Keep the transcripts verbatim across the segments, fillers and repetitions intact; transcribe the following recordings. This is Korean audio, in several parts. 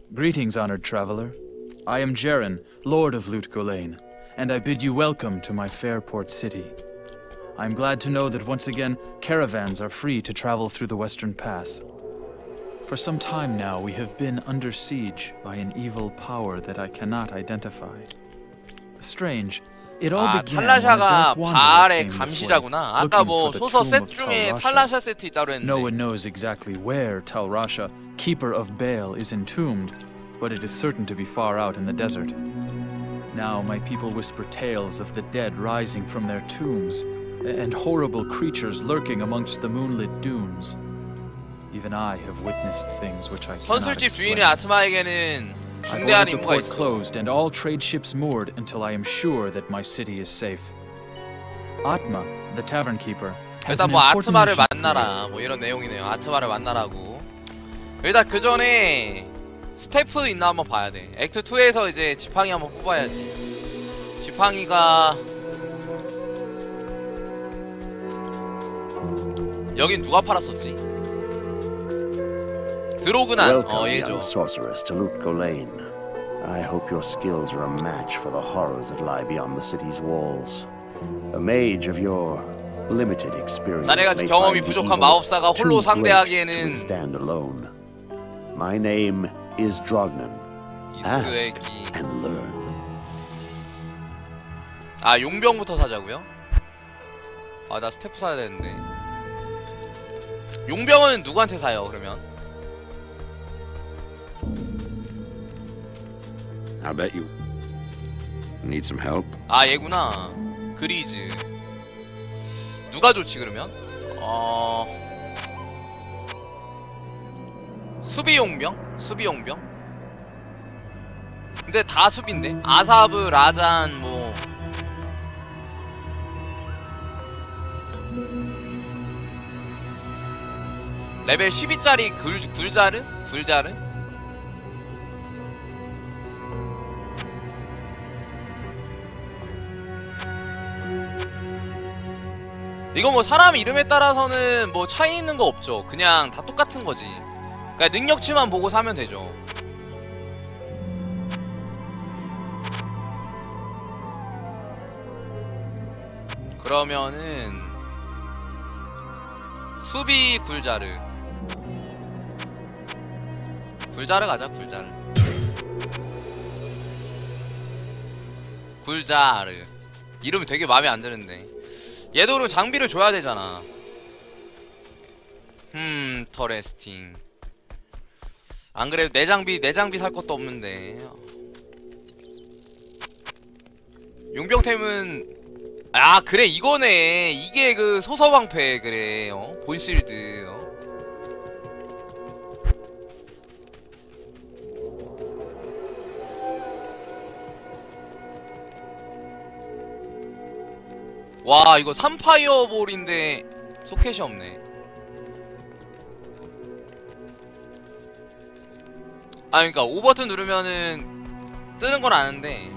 Greetings, honored traveler. I am Jaren, Lord of Lut Gholein, and I bid you welcome to my fair port city. I am glad to know that once again, caravans are free to travel through the Western Pass. For some time now, we have been under siege by an evil power that I cannot identify. Strange. It all 아, began 탈라샤가 when a dark 바알의 wanderer came this way, 감시자구나. 아까 looking 뭐 for the 소서 tomb 셋 of 중에 Tal 탈라샤 세트 있다고 했는데. No one knows exactly where Tal Rasha, keeper of Baal, is entombed, but it is certain to be far out in the desert. Now my people whisper tales of the dead rising from their tombs, and horrible creatures lurking amongst the moonlit dunes. Even I have witnessed things which I cannot 선술집 explain. 주인의 아트마에게는 I've 중대한 ordered the 임무가 port 있어. closed and all trade ships moored until I am sure that my city is safe. Atma, the tavern keeper, has 일단 an 뭐 important 아트마를 mission for you. 만나라 뭐 이런 내용이네요. 아트마를 만나라고. 일단 그 전에 스태프 있나 한번 봐야 돼. 액트 투에서 이제 지팡이 한번 뽑아야지. 지팡이가 여긴 누가 팔았었지? 드로그난. 어, 얘죠. Welcome, sorceress, to Lut Gholein. I hope your skills are a match for the horrors that lie beyond the city's walls. A mage of your limited experience 자네같이 may 경험이 find the 부족한 evil 마법사가 too 홀로 great to 상대하기에는 withstand alone. My name is Drognan. Ask 이스웨기. and learn. 아, 용병부터 사자고요? 아, 나 스태프 사야 되는데. 용병은 누구한테 사요, 그러면? I bet you need some help. 아, 얘구나. 그리즈. 누가 좋지, 그러면? 어... 수비용병? 수비용병? 근데 다 수비인데? 아사브, 라잔, 뭐... 레벨 십이짜리 굴, 굴자르? 굴자르? 이거 뭐 사람 이름에 따라서는 뭐 차이 있는 거 없죠. 그냥 다 똑같은 거지. 그러니까 능력치만 보고 사면 되죠. 그러면은 수비 굴자르. 굴자르 가자. 굴자르. 굴자르. 이름이 되게 마음에 안 드는데. 얘도 그럼 장비를 줘야 되잖아. 음, 터레스팅. 안 그래도 내 장비, 내 장비 살 것도 없는데. 용병템은 아, 그래, 이거네. 이게 그 소서방패, 그래. 어? 본실드. 어? 와, 이거 삼 파이어볼인데 소켓이 없네. 아, 그러니까 오 버튼 누르면은 뜨는 건 아는데.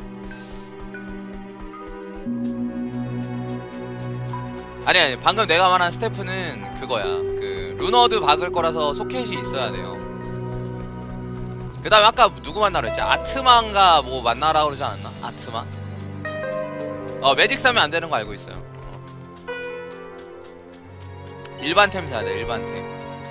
아니 아니 방금 내가 말한 스태프는 그거야. 그 루너드 박을 거라서 소켓이 있어야 돼요. 그 다음에 아까 누구 만나라 했지? 아트만가 뭐 만나라 그러지 않았나? 아트만? 어, 매직 사면 안 되는 거 알고 있어요. 어. 일반 템 사야 돼. 일반 템.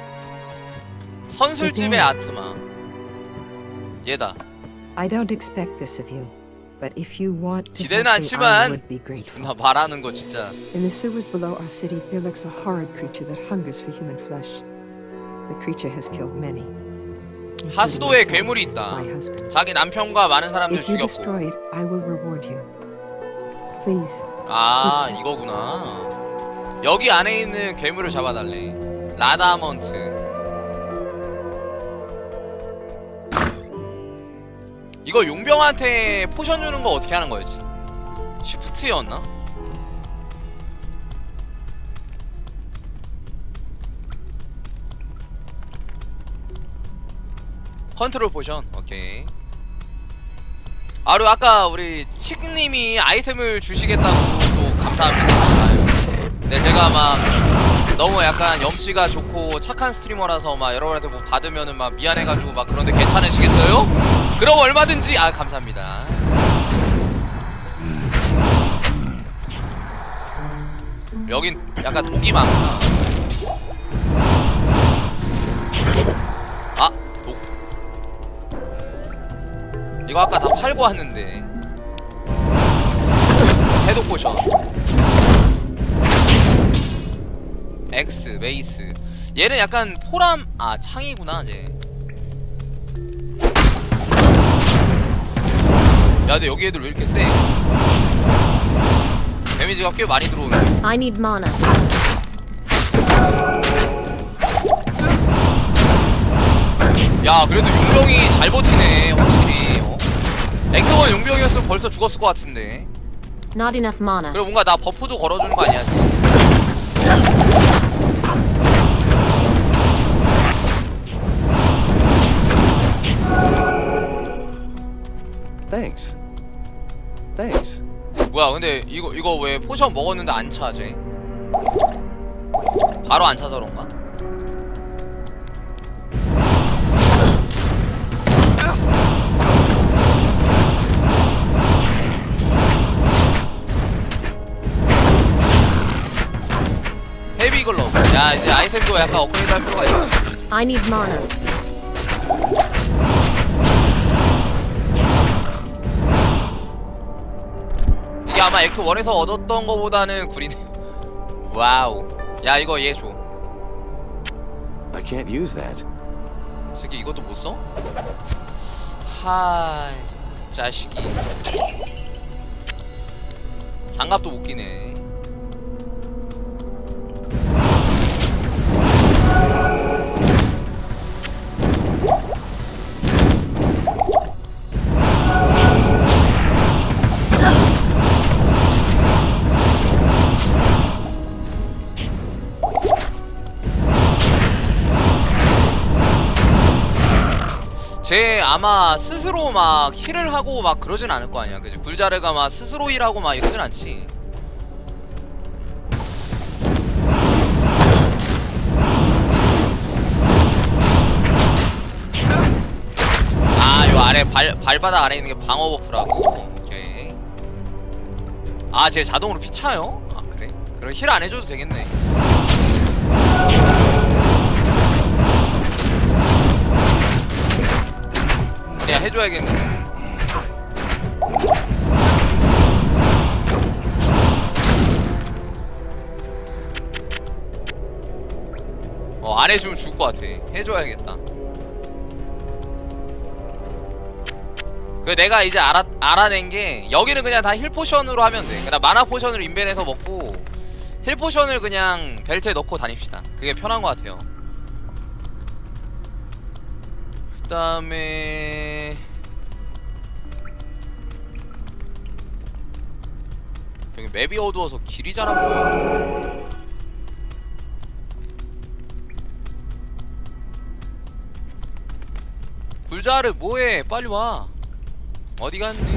선술집의 아트마. 얘다. I don't expect this of you. But if you want to 기대는 help me, I 않지만 would be grateful. 나 말하는 거 진짜. In the sewers below our city, there lurks a horrid creature that hungers for human flesh. The creature has killed many. 하수도에 괴물이 있다. My husband. 자기 남편과 많은 사람들 If you 죽였고. destroy it, I will reward you. Please. 아, 이거구나. 여기 안에 있는 괴물을 잡아달래. 라다먼트. 이거 용병한테 포션 주는 거 어떻게 하는 거였지? 쉬프트였나? 컨트롤 포션. 오케이. 아, 그리고 아까 우리 칙님이 아이템을 주시겠다고 또 감사합니다. 네, 제가 막 너무 약간 염치가 좋고 착한 스트리머라서 막 여러분한테 뭐 받으면은 막 미안해가지고 막 그런데 괜찮으시겠어요? 그럼 얼마든지. 아 감사합니다. 여긴 약간 독이 많구나. 아! 독. 이거 아까 다 팔고 왔는데. 해독 포션. X, 메이스. 얘는 약간 포람, 아, 창이구나, 쟤. 야, 근데 여기 애들 왜 이렇게 세? 데미지가 꽤 많이 들어오네. I need mana. 야, 그래도 용병이 잘 버티네, 확실히. 어? 액터건 용병이었으면 벌써 죽었을 것 같은데. Not enough mana. 그리고 뭔가 나 버프도 걸어주는 거 아니야, 지금? Thanks. Thanks. 뭐야, 근데 이거 이거 왜 포션 먹었는데 안 차, 쟤? 바로 안 차서 그런가? 헤비 글러브. 야, 이제 아이템도 약간 업그레이드 할 필요가 있어. I need mana. 이게 아마 액트 원에서 얻었던 거보다는 구리네. 와우. 야, 이거 얘 줘. I can't use that. 새끼 이것도 못 써? 하이, 자식이. 장갑도 못 끼네. 쟤 아마 스스로 막 힐을 하고 막 그러진 않을 거 아니야, 그지? 굴자르가 막 스스로 힐하고 막 이러진 않지. 아, 요 아래 발, 발바닥 아래 있는 게 방어 버프라고. 오케이. 아, 쟤 자동으로 피 차요? 아, 그래? 그럼 힐 안 해줘도 되겠네. 야, 해줘야겠는데. 어, 안 해주면 죽을 것 같아. 해줘야겠다. 그 내가 이제 알아, 알아낸 게 여기는 그냥 다 힐 포션으로 하면 돼. 그냥 마나 포션을 인벤해서 먹고 힐 포션을 그냥 벨트에 넣고 다닙시다. 그게 편한 것 같아요. 그 다음에 여기 맵이 어두워서 길이 잘 안 보여. 굴자르 뭐해? 빨리 와. 어디 갔니?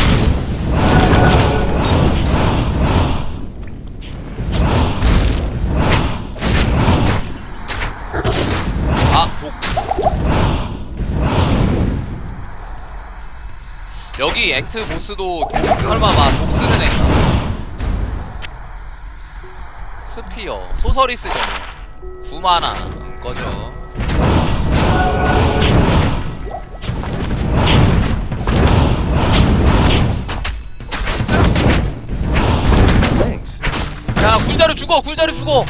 아, 독. 여기 액트 보스도 독, 설마 막 독 쓰는 애인가? 스피어, 소서리스 전용. 구마나, 음, 꺼져. 야, 굴자루 죽어! 굴자루 죽어!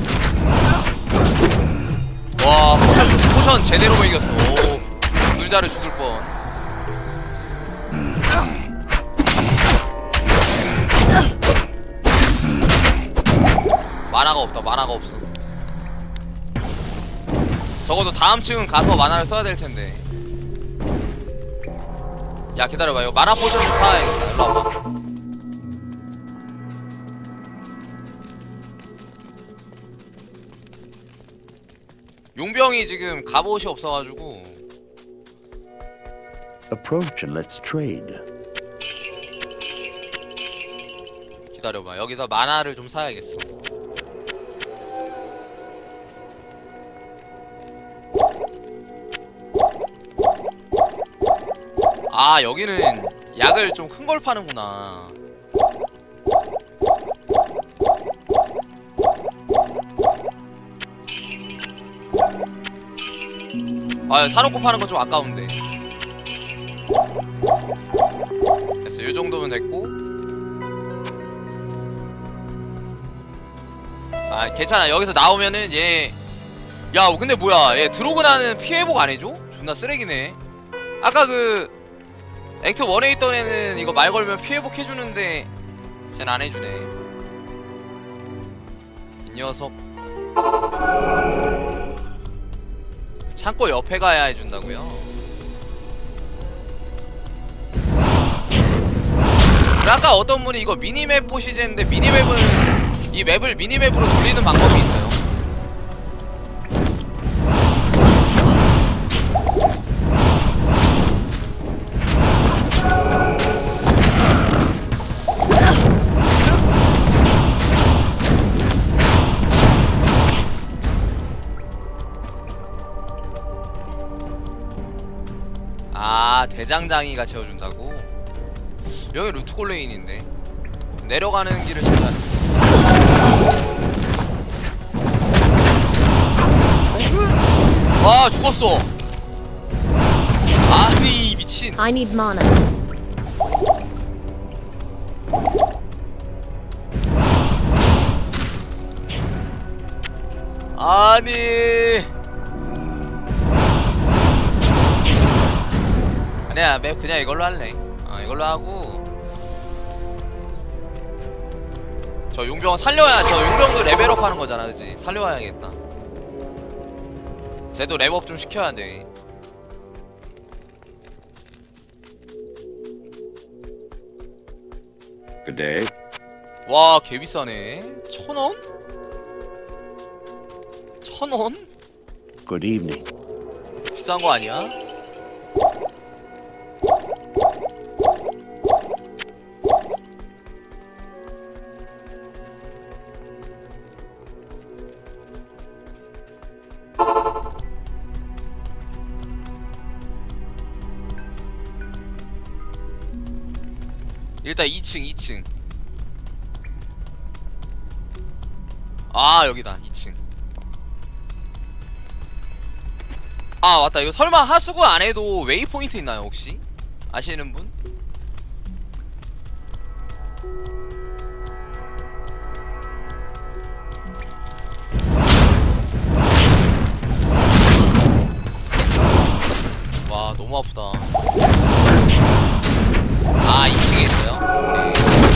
와, 포션, 포션 제대로 먹였어. 오, 굴자루 죽을 뻔. 만화가 없다, 만화가 없어. 적어도 다음 층은 가서 만화를 써야 될 텐데. 야, 기다려봐. 이거 만화 포션 좀 사야겠다. 일로 와봐. 용병이 지금 갑옷이 없어가지고. Approach and let's trade. 기다려봐. 여기서 만화를 좀 사야겠어. 아 여기는 약을 좀 큰 걸 파는구나. 아 사놓고 파는 건 좀 아까운데. 됐어, 이 정도면 됐고. 아 괜찮아. 여기서 나오면은 얘, 야 근데 뭐야, 얘 드로그나는 피해복 안 해줘? 존나 쓰레기네. 아까 그 액트 원에 있던 애는 이거 말 걸면 피해복 해주는데 쟤는 안 해주네. 이 녀석. 창고 옆에 가야 해준다고요? 아까 어떤 분이 이거 미니맵 보시지 했는데, 미니맵은 이 맵을 미니맵으로 돌리는 방법이 있어요. 아 대장장이가 채워준다고? 여기 루트골레인인데 내려가는 길을 찾아야 돼. 와 죽었어. 아니 미친. I need mana. 아니 아니야, 맵 그냥 이걸로 할래. 어 이걸로 하고. 저 용병 살려야, 저 용병도 레벨업 하는 거잖아, 그치? 살려야겠다. 쟤도 랩업 좀 시켜야 돼. Good day. 와, 개 비싸네. 천 원? 천 원? Good evening. 비싼 거 아니야? 일단 이 층, 이 층. 아, 여기다. 이 층. 아, 맞다. 이거 설마 하수구 안 해도 웨이포인트 있나요, 혹시? 아시는 분? 와, 너무 아프다. 아, 이 층에 있어요? 네.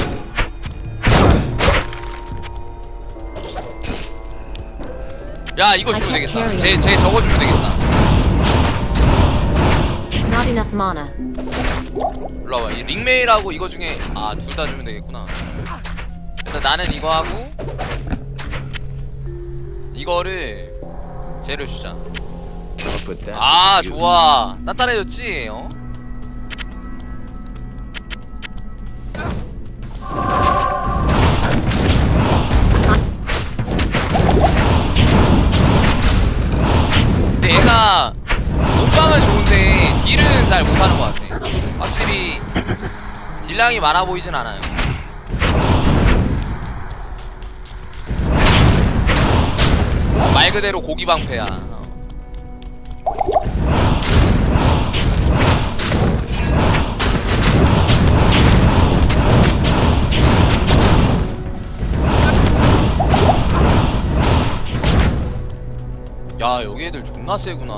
야, 이거 주면 되겠다. 쟤, 쟤 저거 주면 되겠다. Not enough mana. 올라와. 이 링메일하고 이거 중에, 아, 둘 다 주면 되겠구나. 일단 나는 이거 하고 이거를 쟤를 주자. 아, 좋아. 단단해졌지? 어? 근데 얘가 몸빵은 좋은데 딜은 잘 못하는 것 같아. 확실히 딜량이 많아 보이진 않아요. 말 그대로 고기방패야. 야, 여기 애들 존나 세구나.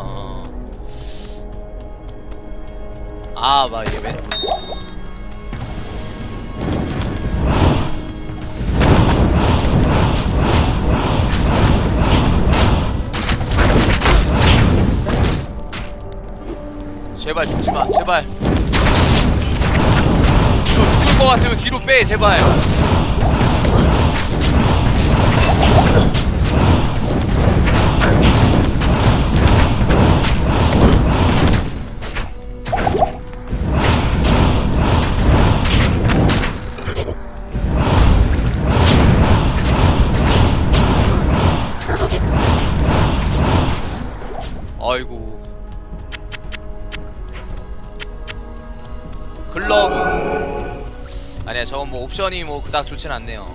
아, 막 얘 맨. 제발 죽지마, 제발. 저 죽을 것 같으면 뒤로 빼, 제발. 아이고. 글러브. 아니야, 저건 뭐 옵션이 뭐 그닥 좋진 않네요.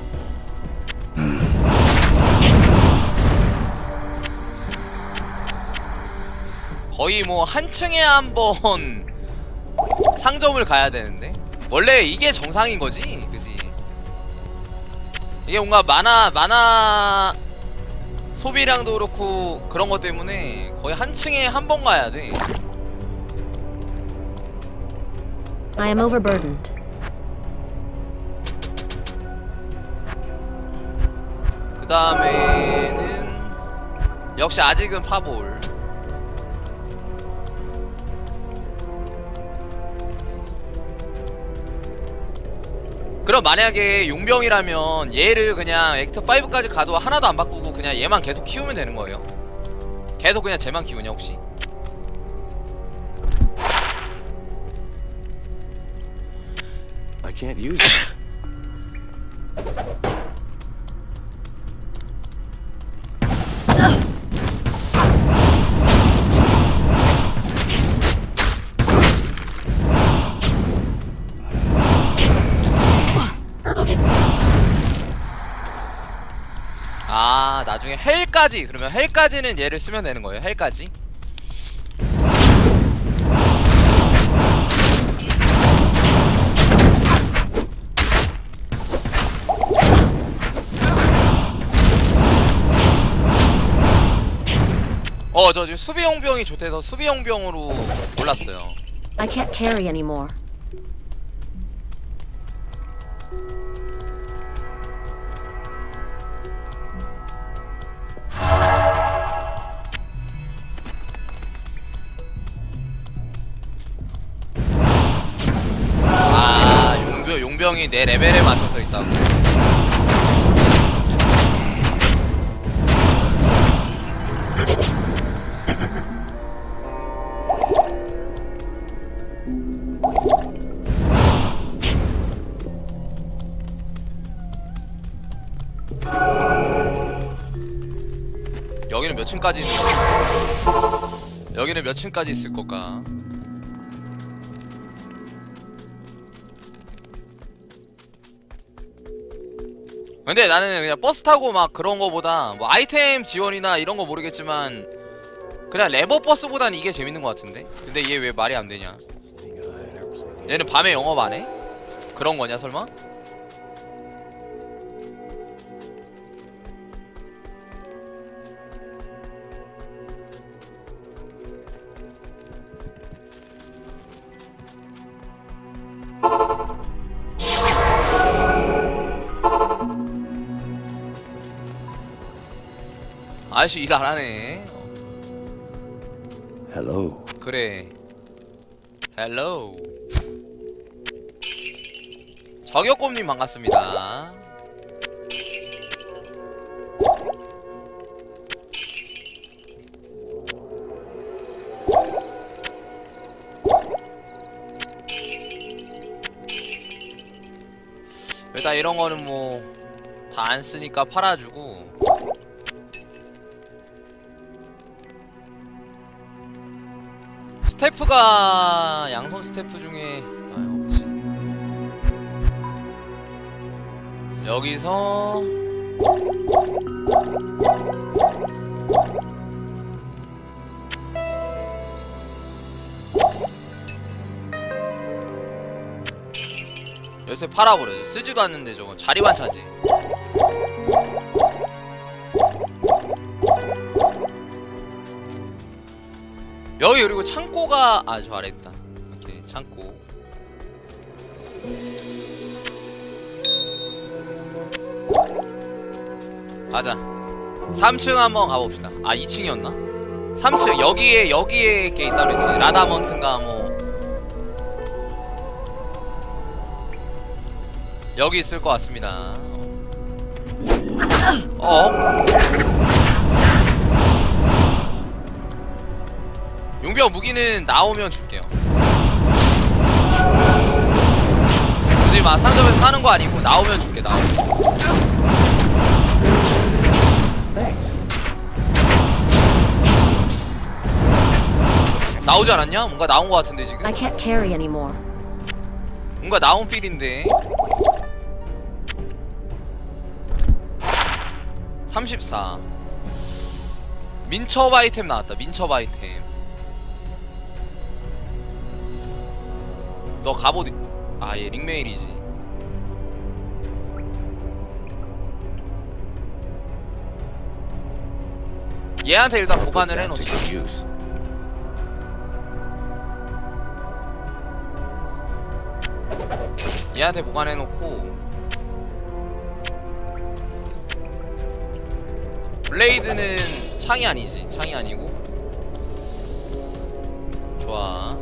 거의 뭐 한 층에 한 번 상점을 가야 되는데 원래 이게 정상인 거지, 그지? 이게 뭔가 만화 만화 소비량도 그렇고 그런 것 때문에 거의 한 층에 한 번 가야 돼. I am overburdened. 그 다음에는 역시 아직은 파볼. 그럼 만약에 용병이라면 얘를 그냥 액트 파이브까지 가도 하나도 안 바꾸고 그냥 얘만 계속 키우면 되는 거예요? 계속 그냥 쟤만 키우냐 혹시? I can't use it. 아, 나중에 헬까지, 그러면 헬까지는 얘를 쓰면 되는 거예요. 헬까지. 어, 저 지금 수비용병이 좋대서 수비용병으로 몰랐어요. I can't carry anymore. 아, 용병, 용병이 내 레벨에 맞춰서 있다고. 여기는 몇 층까지 있는 걸까? 여기는 몇 층까지 있을 걸까? 근데 나는 그냥 버스 타고 막 그런 거보다 뭐 아이템 지원이나 이런 거 모르겠지만 그냥 레버 버스보단 이게 재밌는 것 같은데? 근데 얘 왜 말이 안 되냐? 얘는 밤에 영업 안 해? 그런 거냐 설마? 아저씨 일 안 하네. Hello. 그래. 헬로우. 저격곰님 반갑습니다. 일단 이런 거는 뭐 다 안 쓰니까 팔아주고. 스태프가 양손 스태프 중에 아 없지. 여기서 요새 팔아버려. 쓰지도 않는데 저거 자리만 차지. 여기 그리고 창고가 아 저 아래 있다. 오케이 창고. 가자. 삼 층 한번 가봅시다. 아 이 층이었나? 삼 층 여기에 여기에 게 있다 그랬지. 라다먼트인가 뭐 여기 있을 것 같습니다. 어? 용병 무기는 나오면 줄게요. 굳이 막 상점에서 사는 거 아니고 나오면 줄게. 나오면. 나오지 않았냐? 뭔가 나온 거 같은데 지금? I can't carry anymore. 뭔가 나온 필인데. 삼십사. 민첩 아이템 나왔다. 민첩 아이템. 너 갑옷. 아, 얘 링메일이지. 얘한테 일단 보관을 해놓자. 얘한테 보관해놓고 블레이드는 창이 아니지. 창이 아니고. 좋아.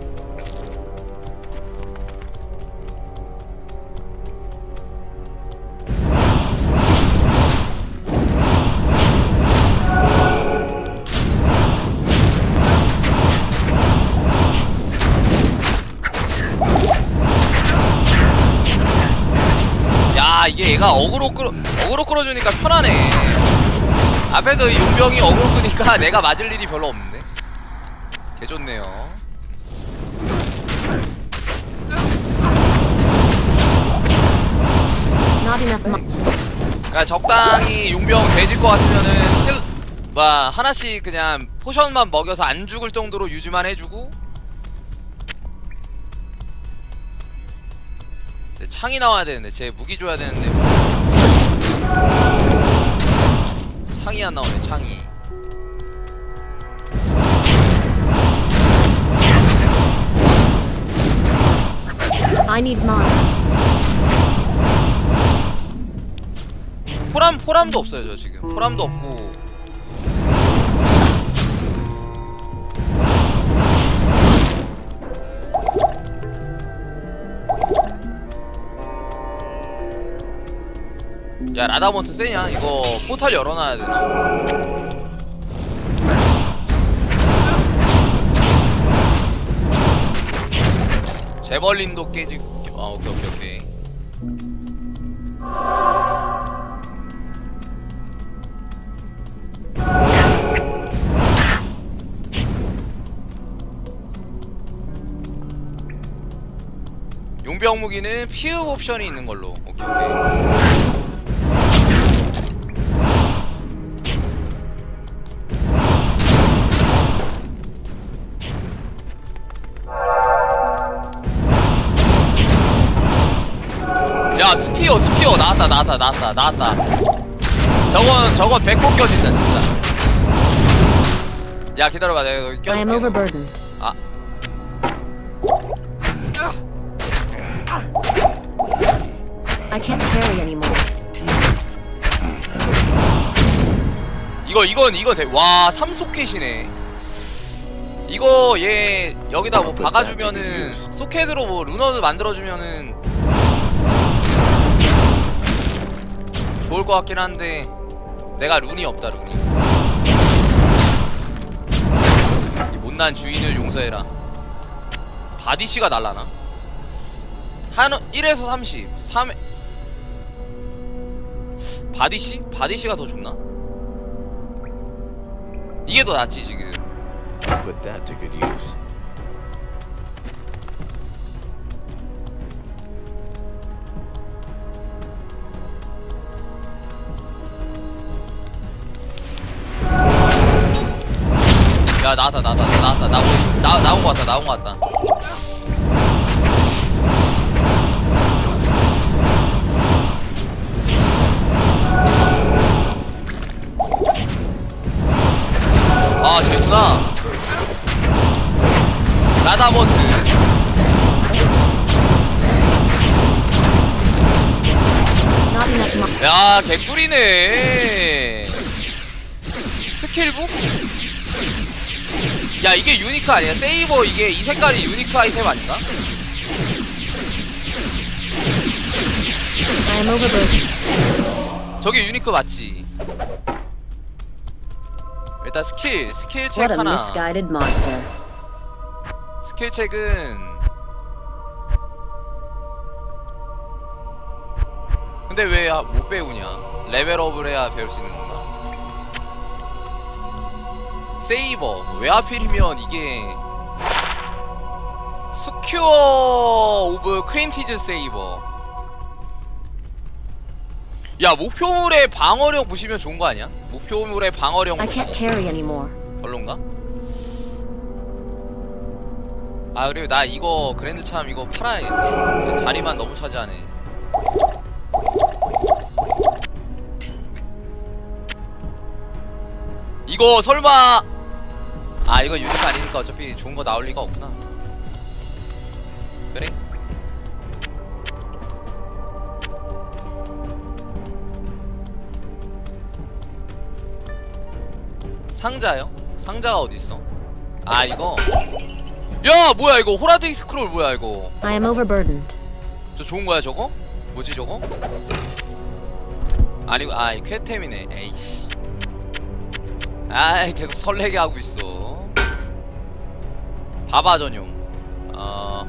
야, 이게 얘가 어그로 끌어 어그로 끌어주니까 편하네. 앞에서 이 용병이 어그로 끄니까 내가 맞을 일이 별로 없는데. 개 좋네요. 그러니까 적당히 용병 돼질 것 같으면은 힐, 뭐 하나씩 그냥 포션만 먹여서 안 죽을 정도로 유지만 해주고. 창이 나와야 되는데 쟤 무기 줘야 되는데 창이 안 나오네. 창이. I need mine. 포람 포람도 없어요 저 지금. 포람도 없고. 야, 라다몬트 세냐? 이거 포탈 열어놔야 되나? 제벌린도 깨지. 아, 오케이 오케이 오케이. 용병 무기는 피흡 옵션이 있는 걸로. 오케이 오케이. 야, 스피어 스피어 나왔다 나왔다 나왔다 나왔다. 저건 저건 백곡 껴진다 진짜. 야, 기다려봐. 내가 여기 I am 껴줄게. overburdened. 아. I can't carry anymore. 이거 이건 이거 돼. 와, 삼소켓이네. 이거 얘 여기다 뭐 박아주면은 소켓으로 뭐 루너도 만들어주면은 좋을 것 같긴 한데 내가 룬이 없다. 룬이. 이 못난 주인을 용서해라. 바디씨가 날라나? 한 일에서 삼십. 삼 바디씨? 바디씨가 더 좋나? 이게 더 낫지 지금. Put that to good use. 야, 나왔다 나왔다 나왔다 나온 나 나온 거 같다. 나온 거 같다. 아, 쟤구나. 라다몬트. Not enough mine. 야, 개꿀이네. 스킬북? 야, 이게 유니크 아니야? 세이버 이게 이 색깔이 유니크 아이템 아닌가? I am overburdened. 저게 유니크 맞지? 일단 스킬, 스킬 책 What a 하나. misguided monster. 스킬 책은 근데 왜 못 배우냐? 레벨업을 해야 배울 수 있는 건가? 세이버 왜 하필이면 이게 스큐어 오브 크림티즈 세이버. 야, 목표물의 방어력 보시면 좋은 거 아니야? 목표물의 방어력 I can't carry anymore. 별론가? 아, 그리고 나 이거 그랜드 참 이거 팔아야겠다. 자리만 너무 차지하네. 이거 설마, 아 이거 유닛 아니니까 어차피 좋은 거 나올 리가 없구나. 그래? 상자요? 상자가 어딨어? 아 이거, 야 뭐야 이거 호라드릭 스크롤 뭐야 이거. I am overburdened. 저 좋은 거야 저거? 뭐지 저거? 아니고 아 퀘템이네. 에이씨. 아이 계속 설레게 하고 있어. 바바 전용. 어.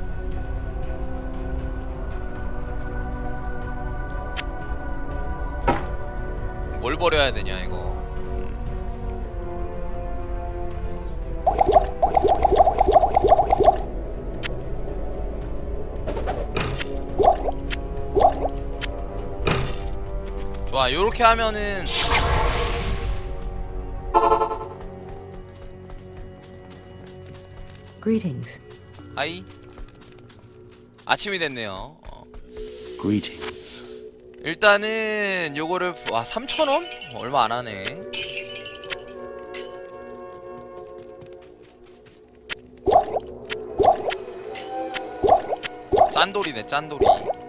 뭘 버려야 되냐 이거. 음. 좋아, 요렇게 하면은 Greetings. 하이. 아침이 됐네요. 어. Greetings. 일단은 요거를 와 삼천 원? 얼마 안 하네. 짠돌이네 짠돌이.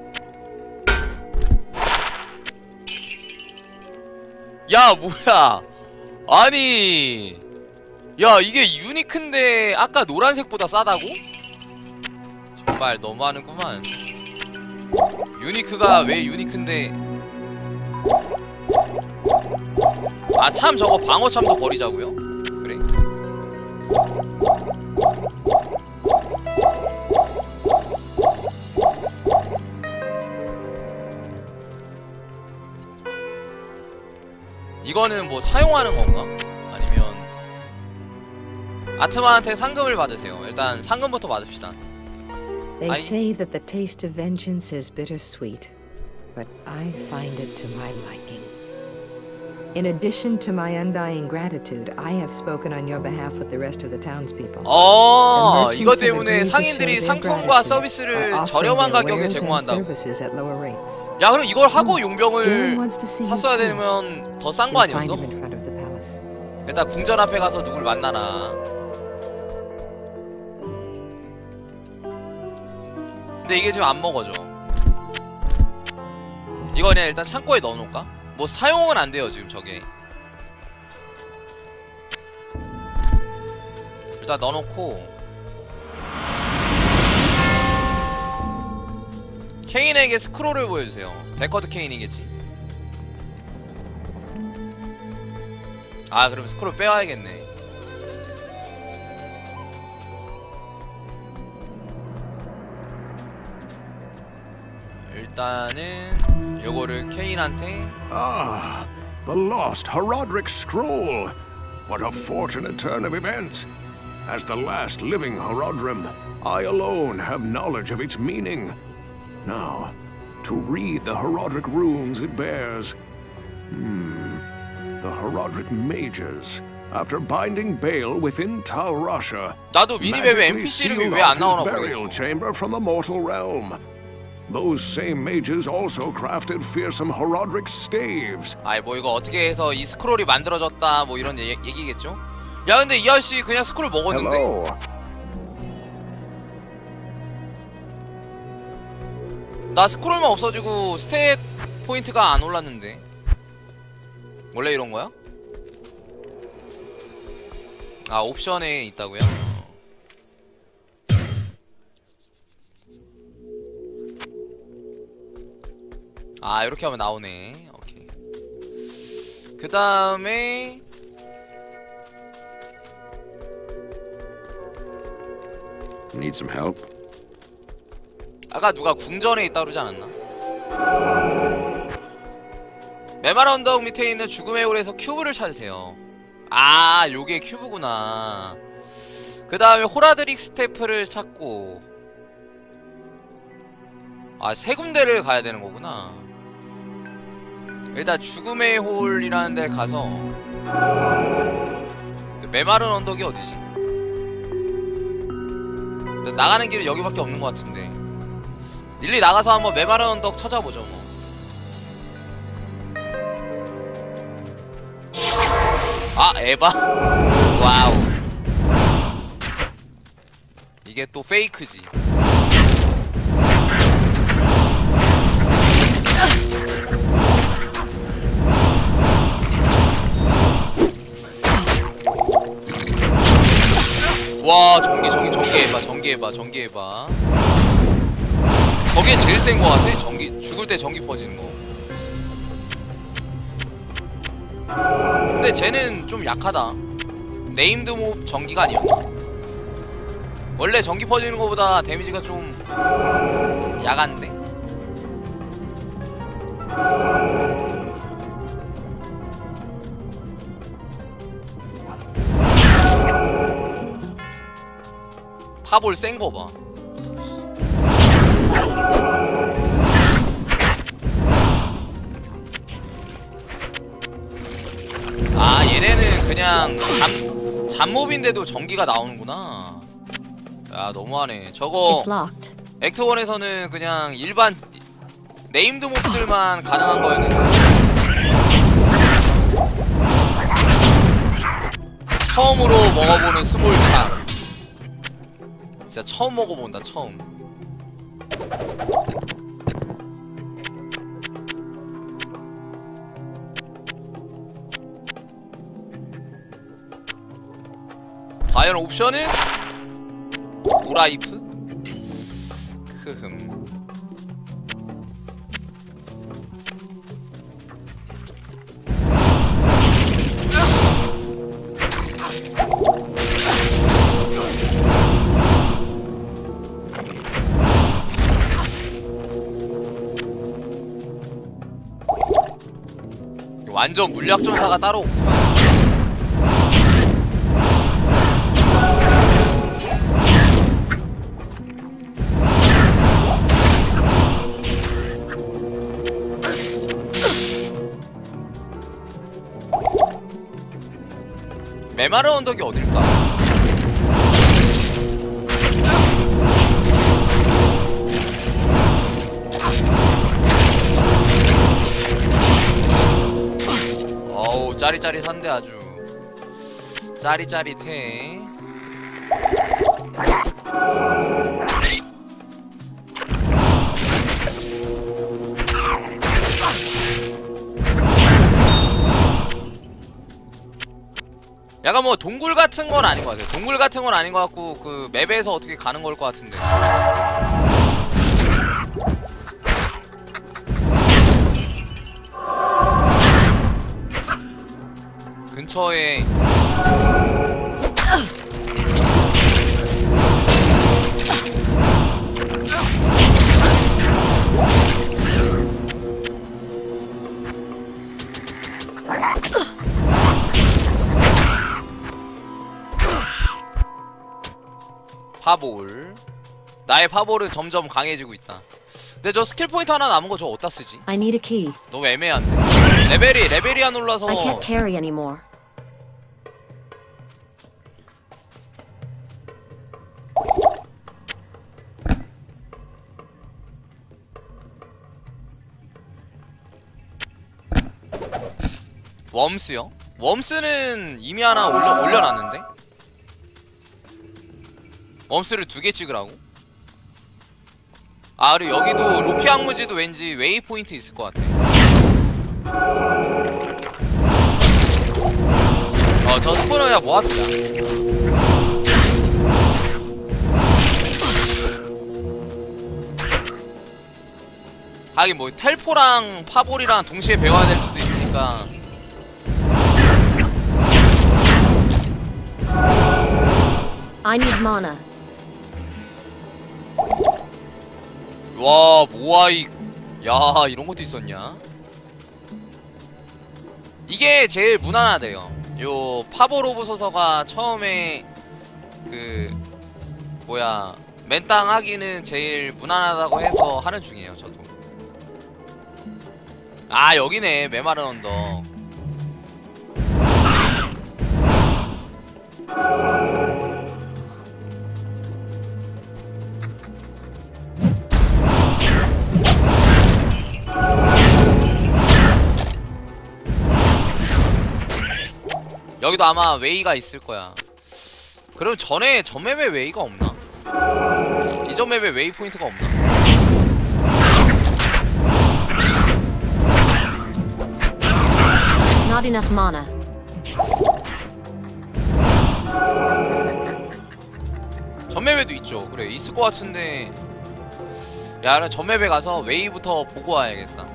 야 뭐야, 아니 야 이게 유니크인데 아까 노란색보다 싸다고? 정말 너무하는구만. 유니크가 왜 유니크인데. 아 참 저거 방어참도 버리자고요? 그래? 이거는 뭐 사용하는 건가? 아니면 아트마한테 상금을 받으세요. 일단 상금부터 받읍시다. They I- say that the taste of vengeance is bittersweet, but I find it to my liking. In addition to my undying gratitude, I have spoken on your behalf with the rest of the townspeople. 어, The 이것 merchants have 때문에 agreed to 상인들이 share their 상품과 gratitude by 서비스를 offering 저렴한 their 가격에 wares and 제공한다고. services at lower rates. 야 그럼 이걸 하고 Jaren 용병을 wants to see you 샀어야 too. 되면 더 싼 거 You'll find 아니었어? him in front of the palace. 일단 궁전 앞에 가서 누굴 만나나. 근데 이게 지금 안 먹어져. 이거 그냥 일단 창고에 넣어놓을까? 뭐 사용은 안 돼요 지금 저게. 일단 넣어놓고 케인에게 스크롤을 보여주세요. 데커드 케인이겠지. 아 그럼 스크롤 빼와야겠네. 일단은 요거를 케인한테. Ah, the lost Horodric scroll. What a fortunate turn of events. As the last living Horodrim, I alone have knowledge of its meaning. Now, to read the Horodric runes it bears. Hmm. The Horodric mages, after binding Bale within Tal Rasha, 나도 미니맵에 magically 엔피씨 이름이 sealed 왜 안 off 나오나 his burial 모르겠어. chamber from the mortal realm. Those same mages also crafted fearsome Horodric staves. 아이 뭐 이거 어떻게 해서 이 스크롤이 만들어졌다 뭐 이런 얘, 얘기겠죠? 야 근데 이 아저씨 그냥 스크롤 먹었는데? Hello. 나 스크롤만 없어지고 스탯 포인트가 안 올랐는데 원래 이런 거야? 아 옵션에 있다고요? 아 이렇게 하면 나오네. 오케이. 그 다음에 Need some help? 아까 누가 궁전에 있다 그러지 않았나? 메말 언덕 밑에 있는 죽음의 홀에서 큐브를 찾으세요. 아 요게 큐브구나. 그 다음에 호라드릭 스태프를 찾고 아, 세 군데를 가야 되는 거구나. 일단 죽음의 홀이라는 데 가서 그 메마른 언덕이 어디지? 나가는 길은 여기밖에 없는 것 같은데 일리 나가서 한번 메마른 언덕 찾아보죠 뭐. 아, 에바? 와우. 이게 또 페이크지. 와, 전기 전기 전기 에바 전기 에바 전기 에바. 저게 제일 센 거 같아. 전기 죽을 때 전기 퍼지는 거. 근데 쟤는 좀 약하다. 네임드 몹 전기가 아니었나? 원래 전기 퍼지는 거보다 데미지가 좀 야간데? 파볼 센 거 봐. 아, 얘네는 그냥 잠, 잠몹인데도 전기가 나오는구나. 야, 너무하네. 저거 액트 원에서는 그냥 일반 네임드 몹들만 가능한 거였는데 처음으로 먹어보는 스몰창. 진짜 처음 먹어본다, 처음. 과연 옵션은? 우라이프? 크흠. 완전 물약전사가 따로 없구나. 메마르 언덕이 어딜까? 어우, 짜릿짜릿한데 아주 짜릿짜릿해. 약간 뭐 동굴 같은 건 아닌 것 같아요. 동굴 같은 건 아닌 것 같고 그 맵에서 어떻게 가는 걸 것 같은데. 근처에 파볼. 나의 파볼은 점점 강해지고 있다. 근데 저 스킬 포인트 하나 남은 거 저거 어디다 쓰지? I need a key. 너무 애매한데. 레벨이 레벨이 안 올라서. I can't carry anymore. 웜스요? 웜스는 이미 하나 올려, 올려놨는데? 웜스를 두 개 찍으라고? 아, 그리고 여기도 로피 항무지도 왠지 웨이 포인트 있을 것 같아. 어, 저 스포너야 모아두자. 하긴 뭐 텔포랑 파볼이랑 동시에 배워야 될 수도 있으니까. I need mana. 와, 모아이. 야, 이런 것도 있었냐? 이게 제일 무난하대요. 요 파볼 오브 소서가 처음에 그 뭐야 맨땅 하기는 제일 무난하다고 해서 하는 중이에요 저도. 아 여기네 메마른 언덕. 여기도 아마 웨이가 있을 거야. 그럼 전에 전 맵에 웨이가 없나? 이전 맵에 웨이 포인트가 없나? Not enough mana. 전 맵에도 있죠. 그래 있을 것 같은데. 야, 전 맵에 가서 웨이부터 보고 와야겠다.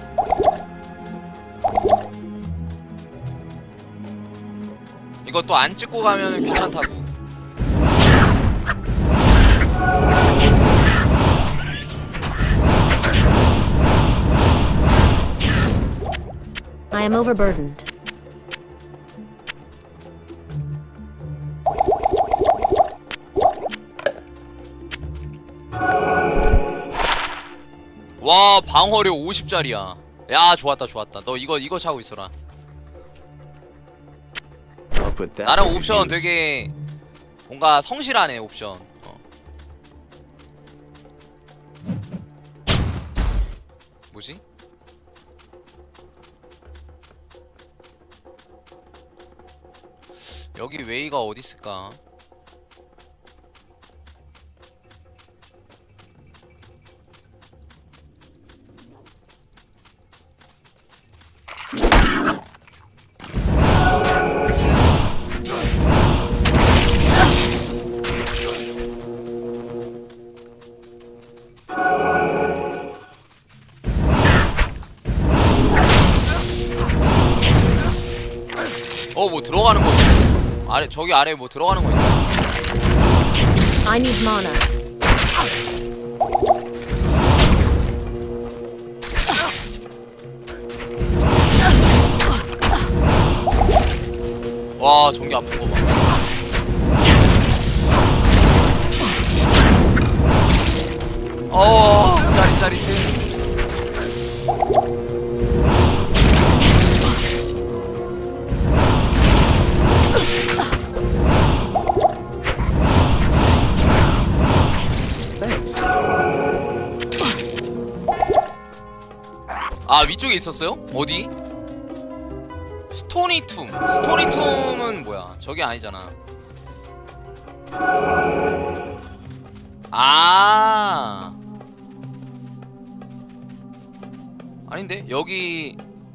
이거 또 안 찍고 가면 귀찮다고. I am overburdened. 와 방어력 오십짜리야. 야 좋았다 좋았다. 너 이거 이거 차고 있어라. I'll put that 나름 to good 옵션 use. 되게 뭔가 성실하네 옵션. 어. 뭐지? 여기 웨이가 어디 있을까? 어, 뭐 들어가는 거 있네. 아래, 저기 아래 뭐 들어가는 거 있네. I need mana. 와, 전기 아픈 거 봐. 어, 짜릿짜릿해. 아 위쪽에 있었어요? 어디? 스토니 툼. 스토니 툼은 뭐야? 저게 아니잖아. 아 아닌데? 여기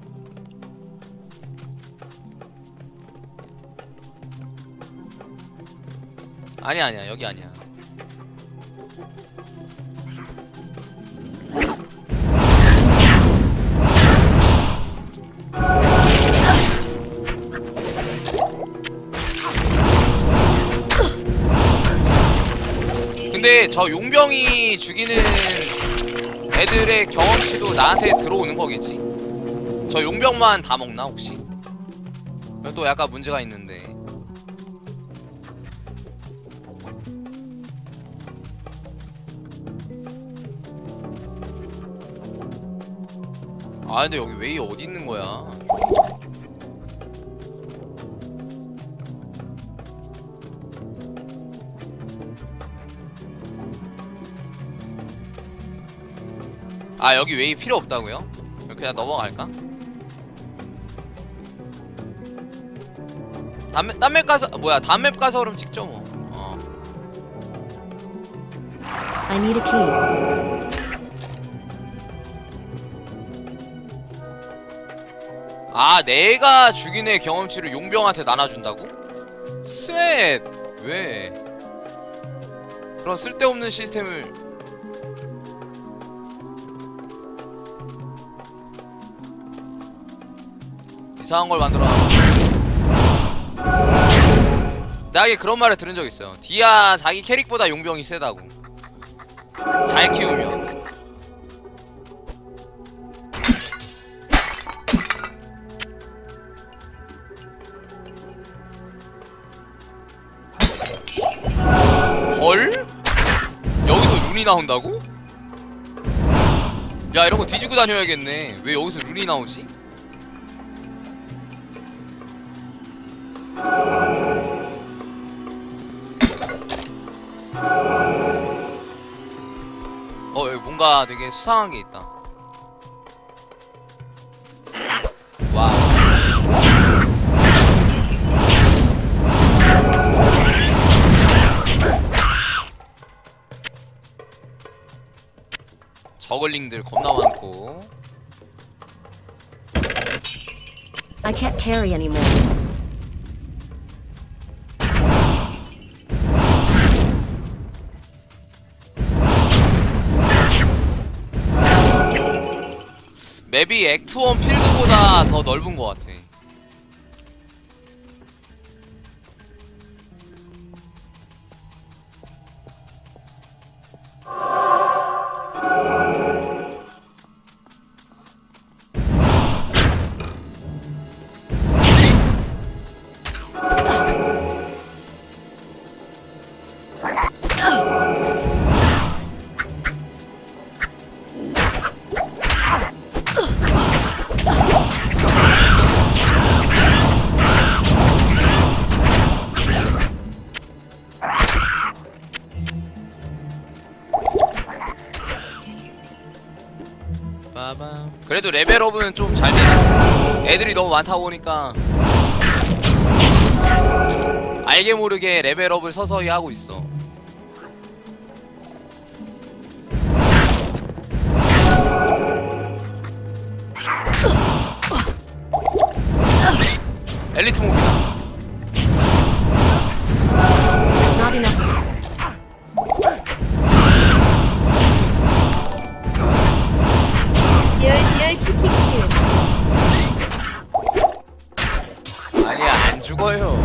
아니야 아니야 여기 아니야. 근데 저 용병이 죽이는 애들의 경험치도 나한테 들어오는 거겠지? 저 용병만 다 먹나 혹시? 또 약간 문제가 있는데. 아 근데 여기 웨이 어디 있는 거야? 아 여기 웨이 필요 없다고요? 그냥 넘어갈까? 다음, 딴 맵 가서 뭐야 다음 맵 가서 그럼 찍죠 뭐. 어. I need a key. 아 내가 죽인 애 경험치를 용병한테 나눠준다고? 쎄! 왜? 그런 쓸데없는 시스템을. 이상한 걸 만들어. 내가 그런 말을 들은 적 있어요. 디아 자기 캐릭보다 용병이 세다고. 잘 키우면. 헐? 여기서 나온다고? 야 이런거 뒤지고 다녀야겠네. 왜 여기서 룬이 나오지? 어 여기 뭔가 되게 수상한 게 있다. 와우. 저글링들 겁나 많고. I can't carry anymore. 맵이 액트 원 필드보다 더 넓은 것 같아. 그래도 레벨업은 좀 잘 되네. 애들이 너무 많다 보니까 알게 모르게 레벨업을 서서히 하고 있어. 엘리트 몹이다. Not enough. 지얼지얼 키키키. 아니야 안 죽어요.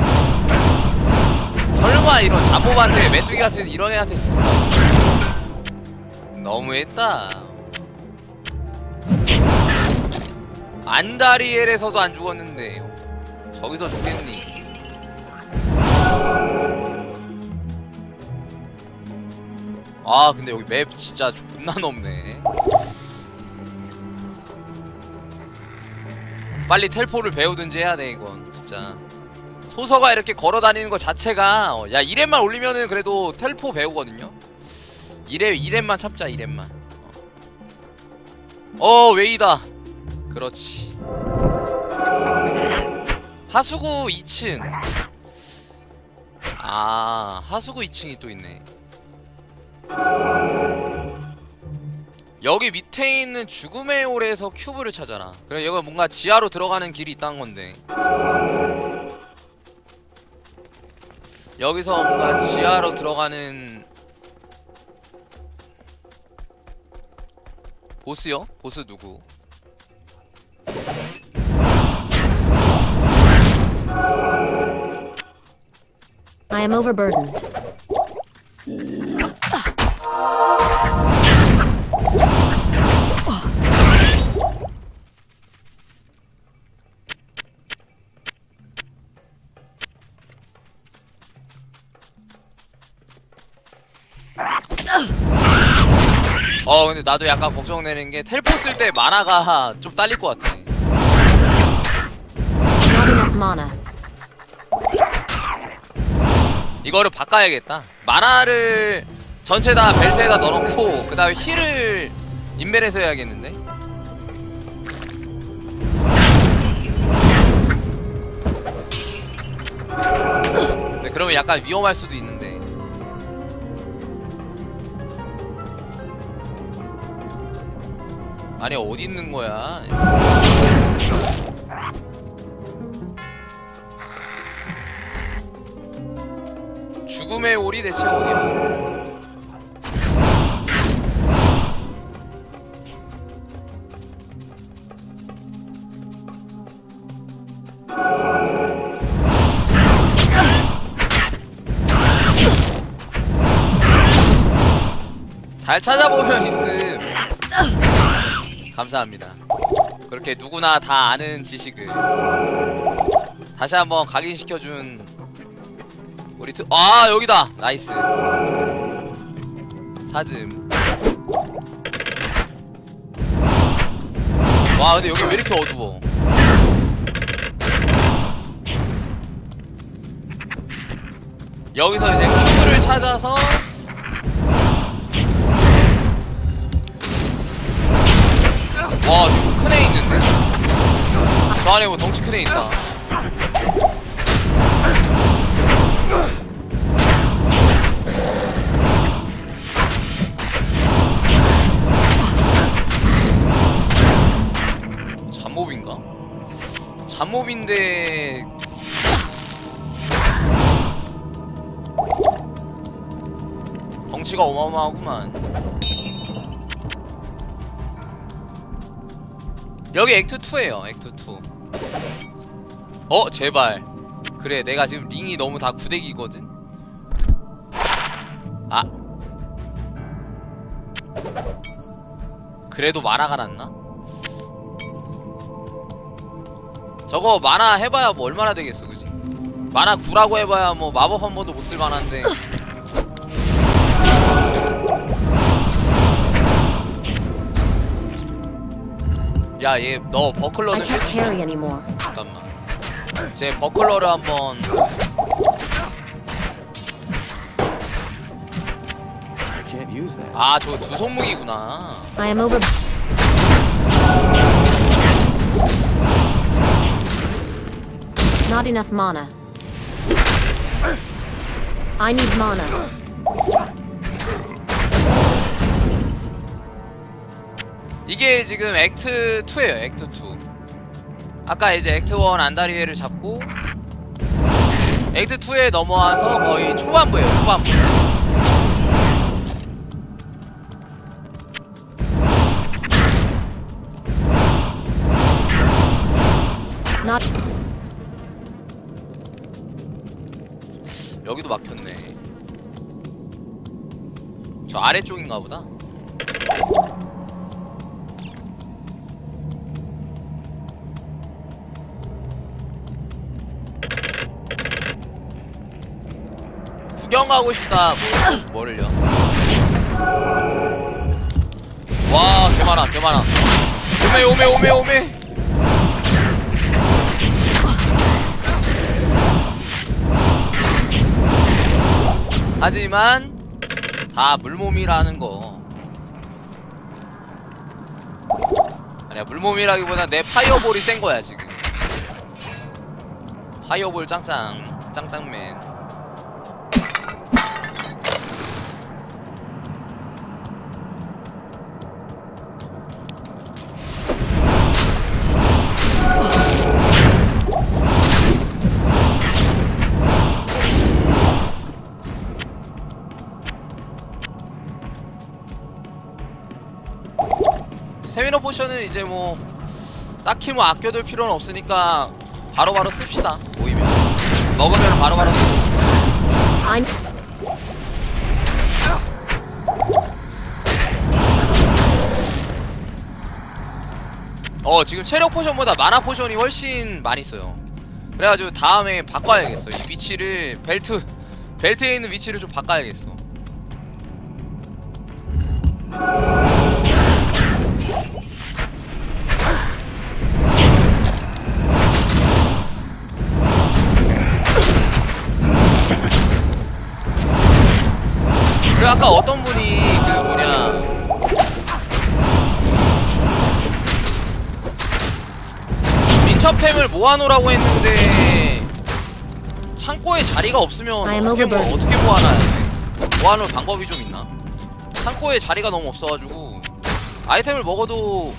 설마 이런 잡몹한테 메뚜기 같은 이런 애한테 죽는다고. 너무했다. 안다리엘에서도 안 죽었는데 저기서 죽겠니? 아 근데 여기 맵 진짜 존나 넓네. 빨리 텔포를 배우든지 해야 돼 이건 진짜. 소서가 이렇게 걸어다니는 것 자체가 어, 야 일 렙만 올리면은 그래도 텔포 배우거든요. 일 렙, 일 렙만 참자. 일 렙만. 어 웨이다. 그렇지. 하수구 이 층. 아 하수구 이 층이 또 있네. 여기 밑에 있는 죽음의 홀에서 큐브를 찾아라. 그래 여기가 뭔가 지하로 들어가는 길이 있다는 건데 여기서 뭔가 지하로 들어가는 보스요? 보스 누구? I am overburdened. 어 근데 나도 약간 걱정되는 게 텔포 쓸 때 마나가 좀 딸릴 것 같아. Not enough mana. 이거를 바꿔야겠다. 마나를 전체 다 벨트에다 넣어놓고 그 다음에 힐을 인벨에서 해야겠는데? 근데 그러면 약간 위험할 수도 있는데. 아니 어디 있는 거야? 죽음의 올이 대체 어디야? 잘 찾아보면 있음. 감사합니다. 그렇게 누구나 다 아는 지식을 다시 한번 각인시켜준 우리 트... 아 여기다! 나이스. 찾음. 와 근데 여기 왜 이렇게 어두워? 여기서 이제 큐브를 찾아서 와 지금 큰 애 있는데? 저 안에 뭐 덩치 큰 애 있다. 잡몹인가? 잡몹인데 덩치가 어마어마하구만. 여기 액트 투에요. 액트 투. 어 제발. 그래 내가 지금 링이 너무 다 구데기거든. 아 그래도 만화가 낫나? 저거 만화 해봐야 뭐 얼마나 되겠어 그지? 만화 구라고 해봐야 뭐 마법 한 번도 못 쓸 만한데. 야 얘 너 버클러는 I can't carry anymore. 잠깐만 제 버클러를 한번 I can't use that. 아 저거 두 손무기구나. I am over. Not enough mana. I need mana. 이게 지금 액트 투에요. 액트 투. 아까 이제 액트 원 안다리에를 잡고 액트 투에 넘어와서 거의 초반부에요. 초반부. Not. 여기도 막혔네. 저 아래쪽인가 보다. 구경 가고 싶다. 뭐, 뭐를요? 와, 개 많아, 개 많아. 오메, 오메, 오메, 오메. 하지만 다 물몸이라는 거. 아니야, 물몸이라기보다 내 파이어볼이 센 거야 지금. 파이어볼 짱짱, 짱짱맨. 세미너 포션은 이제 뭐 딱히 뭐 아껴둘 필요는 없으니까 바로바로 씁시다. 모이면 먹으면 바로바로 쓰고. I'm... 어 지금 체력 포션보다 마나 포션이 훨씬 많이 써요. 그래가지고 다음에 바꿔야겠어. 이 위치를 벨트 벨트에 있는 위치를 좀 바꿔야겠어. 그래 아까 어떤 분이 그 뭐냐 민첩템을 모아놓으라고 했는데 창고에 자리가 없으면 어떻게 뭐 어떻게 모아놔야 돼? 모아놓을 방법이 좀 있나? 창고에 자리가 너무 없어가지고 아이템을 먹어도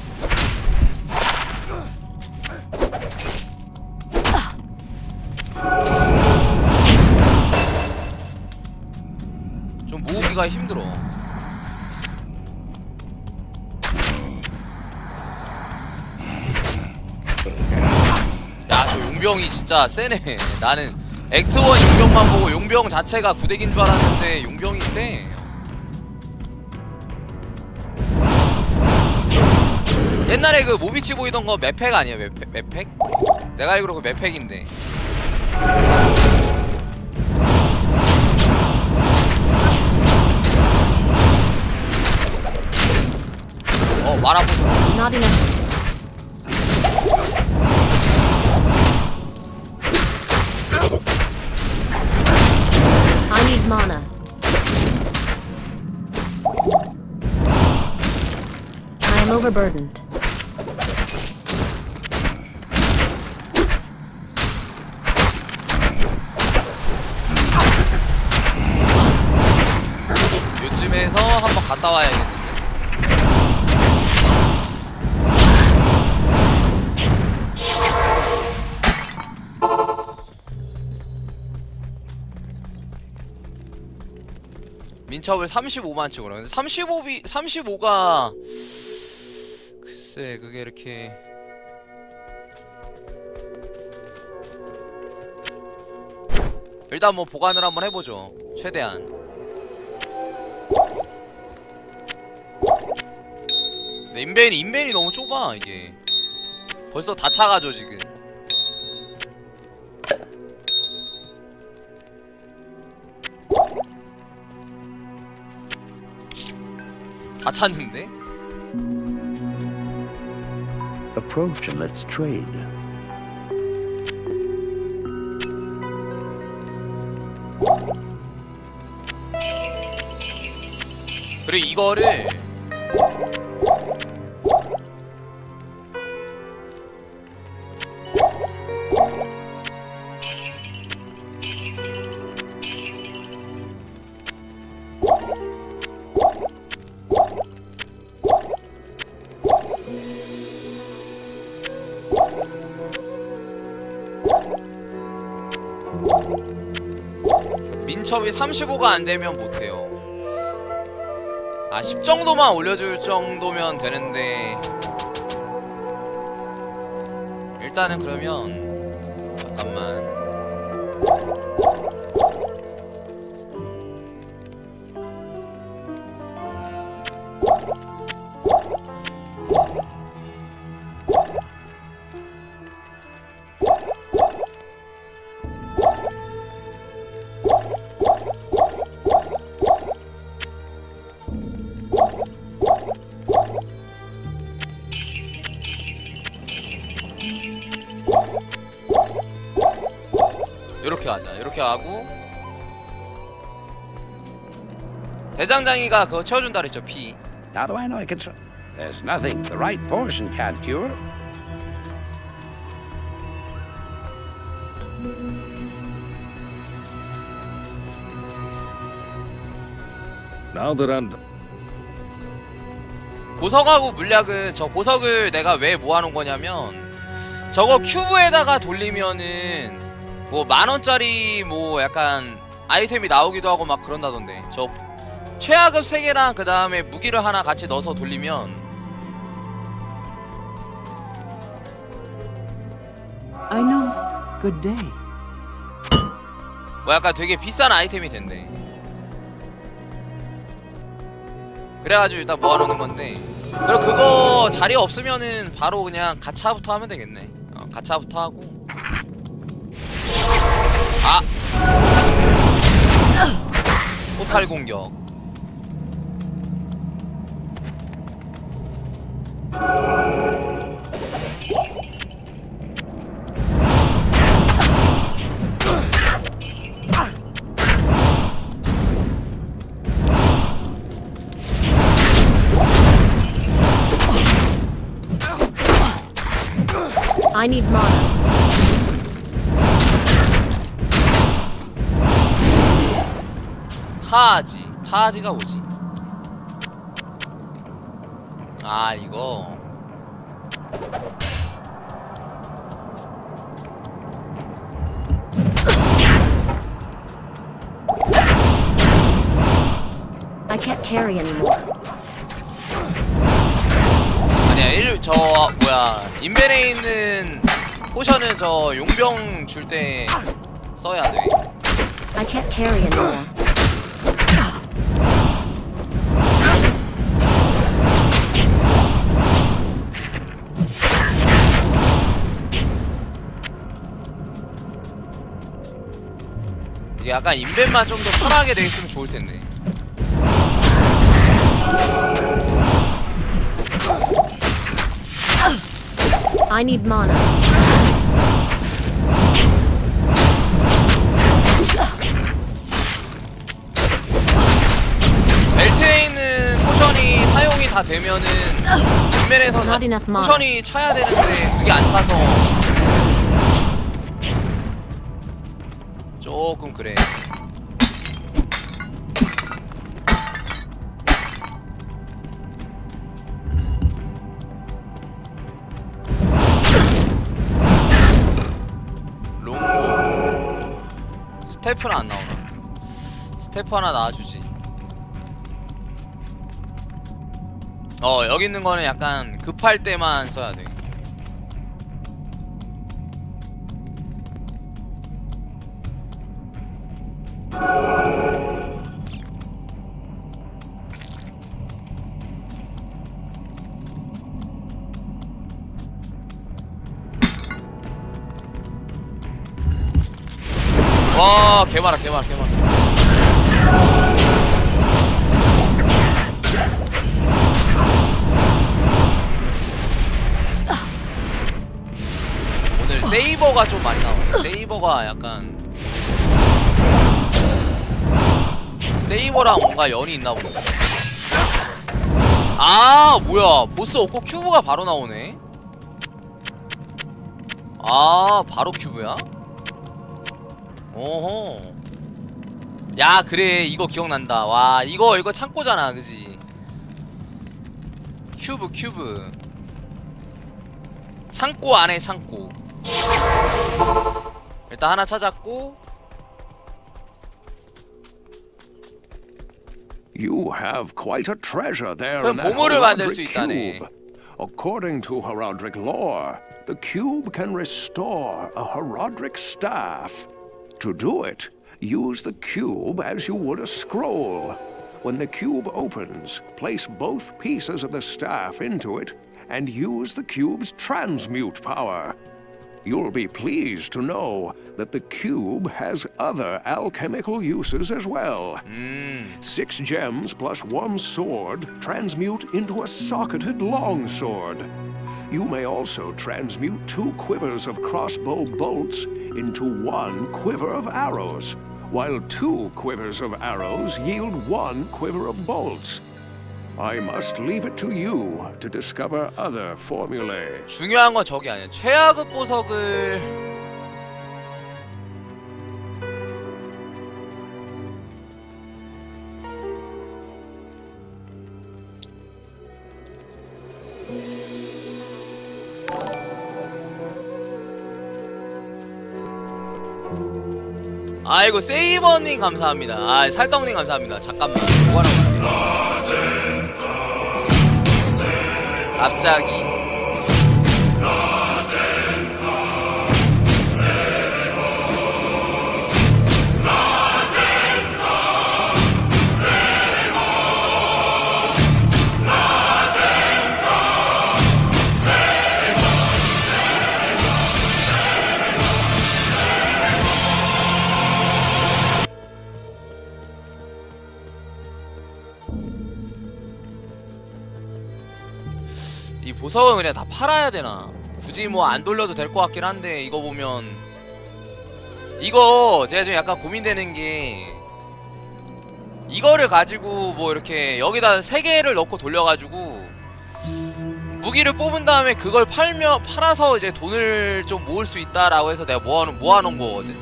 좀 모으기가 힘들어. 야, 저 용병이 진짜 세네. 나는 액트원 용병만 보고 용병 자체가 구대기인 줄 알았는데 용병이 세. 옛날에 그 모비치 보이던 거 맵팩 아니야? 맵팩? 맵팩? 내가 알기로 그 맵팩인데. 어, 말아보자. Not enough. I'm overburdened. 요쯤에서 한번 갔다 와야겠는데. 민첩을 삼십오만 찍으라. 근데 삼십오비 삼십오가 글쎄 그게 이렇게 일단 뭐 보관을 한번 해보죠. 최대한. 근데 인벤이 인벤이 너무 좁아 이게. 벌써 다 차가죠 지금. 다 찼는데? Approach and let's trade. 그리고 이거를 민첩이 삼십오가 안되면 못해요. 아 십 정도만 올려줄 정도면 되는데 일단은 그러면 잠깐만 이렇게 하자. 이렇게 하고 대장장이가 그거 채워준다 그랬죠. 피. How do I know I can tr- There's nothing the right portion can't cure. Now that I'm 보석하고 물약은 저 보석을 내가 왜 모아놓은 거냐면 저거 큐브에다가 돌리면은 뭐 만원짜리 뭐 약간 아이템이 나오기도 하고 막 그런다던데. 저 최하급 세 개랑 그 다음에 무기를 하나 같이 넣어서 돌리면 I know. Good day. 뭐 약간 되게 비싼 아이템이 된대. 그래가지고 일단 모아놓는 건데 그리고 그거 자리 없으면은 바로 그냥 가차부터 하면 되겠네. 어, 가차부터 하고 아! 포탈 공격. I need mana. 타지. 타지가 뭐지? 아 이거 I can't carry anymore. 아니야 일, 저 뭐야 인벤에 있는 포션은 저 용병 줄 때 써야 돼. I can't carry anymore. 이게 약간 인벤만 좀 더 편하게 돼 있으면 좋을 텐데. I need mana. 벨트에 있는 포션이 사용이 다 되면은 뒷면에서 Not enough mana. 포션이 차야 되는데 그게 안 차서 조금 그래. 롱보 스태프는 안 나오나? 스태프 하나 나와주지. 어 여기 있는 거는 약간 급할 때만 써야 돼. 와 개많아 개많아 개많아. 오늘 세이버가 좀 많이 나와요. 세이버가 약간 세이버랑 뭔가 연이 있나 보네. 아 뭐야 보스 없고 큐브가 바로 나오네. 아 바로 큐브야? 오호. 야 그래 이거 기억난다. 와 이거 이거 창고잖아 그지? 큐브 큐브 창고 안에 창고. 일단 하나 찾았고. You have quite a treasure there 그럼 in that 보물을 만들 수 Horadric 있다네. cube. According to Horadric lore, the cube can restore a Horadric staff. To do it, use the cube as you would a scroll. When the cube opens, place both pieces of the staff into it and use the cube's transmute power. You'll be pleased to know that the cube has other alchemical uses as well. 음. Six gems plus one sword transmute into a socketed longsword. You may also transmute two quivers of crossbow bolts into one quiver of arrows, while two quivers of arrows yield one quiver of bolts. I must leave it to you to discover other formulae. 중요한 건 저기 아니야. 최하급 보석을 아이고 세이버님 감사합니다. 아 살떡님 감사합니다. 잠깐만 뭐하라고 갑자기 이 보석은 그냥 다 팔아야 되나? 굳이 뭐 안 돌려도 될 것 같긴 한데 이거 보면 이거 제가 지금 약간 고민되는 게 이거를 가지고 뭐 이렇게 여기다 세 개를 넣고 돌려가지고 무기를 뽑은 다음에 그걸 팔며 팔아서 이제 돈을 좀 모을 수 있다라고 해서 내가 모아놓은 모아놓은 거거든.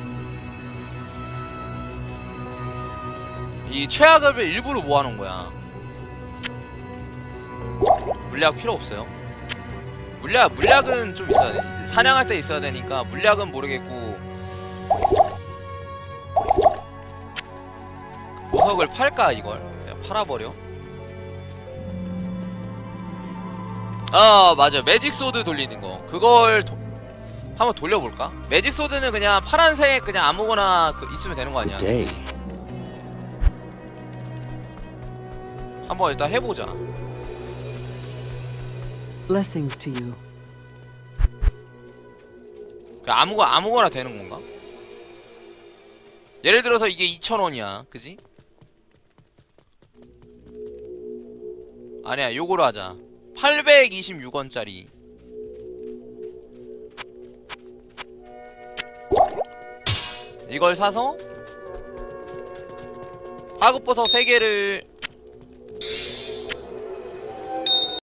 이 최하급을 일부러 모아놓은 거야. 물약 필요 없어요. 물약, 물약은 좀 있어야 돼. 사냥할 때 있어야 되니까 물약은 모르겠고 보석을 팔까 이걸? 그냥 팔아버려. 아 맞아 매직 소드 돌리는 거 그걸 도... 한번 돌려볼까? 매직 소드는 그냥 파란색 그냥 아무거나 그 있으면 되는 거 아니야? 그치? 한번 일단 해보자. Blessings to you. 그 아무거 아무거나 되는 건가? 예를 들어서 이게 이천 원이야, 그지? 아니야, 요거로 하자. 팔백이십육 원짜리. 이걸 사서 하급버섯 세 개를